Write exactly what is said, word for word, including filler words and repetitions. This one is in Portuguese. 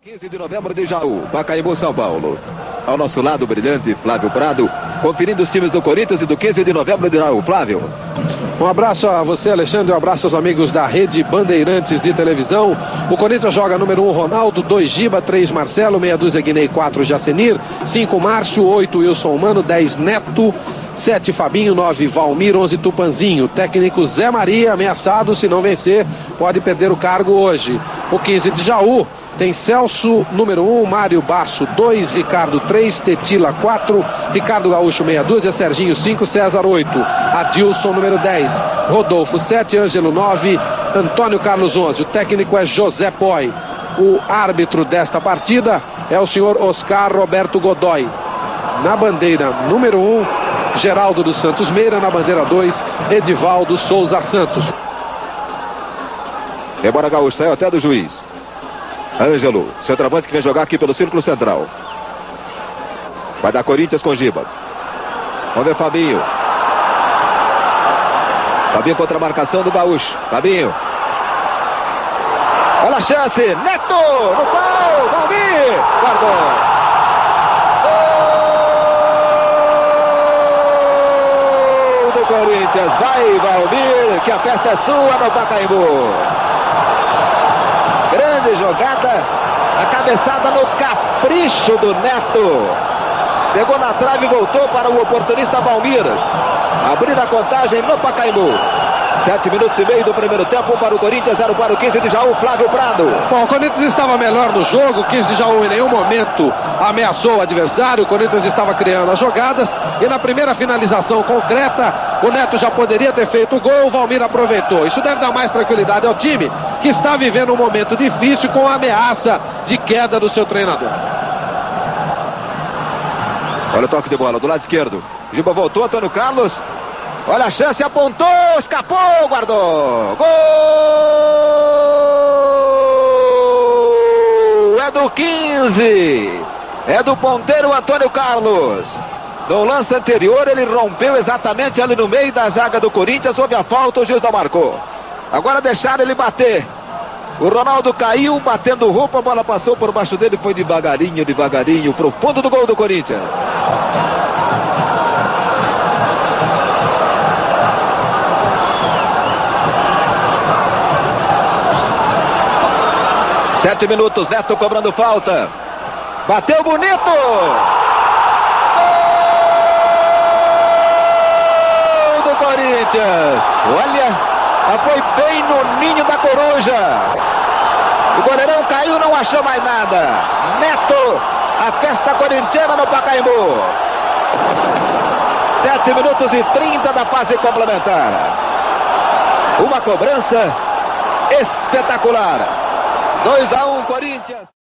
quinze de novembro de Jaú, Pacaembu, São Paulo. Ao nosso lado, o brilhante Flávio Prado, conferindo os times do Corinthians e do quinze de novembro de Jaú. Flávio. Um abraço a você, Alexandre, um abraço aos amigos da Rede Bandeirantes de televisão. O Corinthians joga número um, Ronaldo, dois, Giba, três, Marcelo, meia dúzia, Guinei, quatro, Jacenir, cinco, Márcio, oito, Wilson Mano, dez, Neto, sete, Fabinho, nove, Valmir, onze, Tupanzinho. Técnico Zé Maria, ameaçado, se não vencer, pode perder o cargo hoje. O quinze de Jaú tem Celso, número um, Mário Basso, dois, Ricardo, três, Tetila, quatro, Ricardo Gaúcho, meia dúzia, Serginho, cinco, César, oito, Adilson, número dez, Rodolfo, sete, Ângelo, nove, Antônio Carlos, onze. O técnico é José Poi. O árbitro desta partida é o senhor Oscar Roberto Godoy. Na bandeira número um, Geraldo dos Santos Meira. Na bandeira dois, Edivaldo Souza Santos. Embora Gaúcho saiu até do juiz. Ângelo, centroavante que vem jogar aqui pelo círculo central. Vai dar Corinthians com Giba. Vamos ver Fabinho. Fabinho contra a marcação do Gaúcho. Fabinho. Olha a chance. Neto no pau. Valmir. Guardou. Gol do Corinthians. Vai, Valmir, que a festa é sua no Pacaembu. Grande jogada, a cabeçada no capricho do Neto. Pegou na trave e voltou para o oportunista Valmir. Abrir a contagem no Pacaembu. Sete minutos e meio do primeiro tempo para o Corinthians, zero para o quinze de Jaú, Flávio Prado. Bom, o Corinthians estava melhor no jogo. O quinze de Jaú em nenhum momento ameaçou o adversário. O Corinthians estava criando as jogadas. E na primeira finalização concreta, o Neto já poderia ter feito o gol. O Valmir aproveitou. Isso deve dar mais tranquilidade ao time, que está vivendo um momento difícil com a ameaça de queda do seu treinador. Olha o toque de bola do lado esquerdo. Giba voltou, Antônio Carlos. Olha a chance, apontou, escapou, guardou. Gol! É do quinze. É do ponteiro Antônio Carlos. No lance anterior, ele rompeu exatamente ali no meio da zaga do Corinthians. Houve a falta, o juiz não marcou. Agora deixaram ele bater. O Ronaldo caiu, batendo roupa, a bola passou por baixo dele, foi devagarinho, devagarinho, pro fundo do gol do Corinthians. Sete minutos, Neto cobrando falta. Bateu bonito! Gol do Corinthians! Olha, foi bem no ninho da coruja. O goleirão caiu, não achou mais nada. Neto, a festa corintiana no Pacaembu. Sete minutos e trinta da fase complementar. Uma cobrança espetacular. dois a um Corinthians.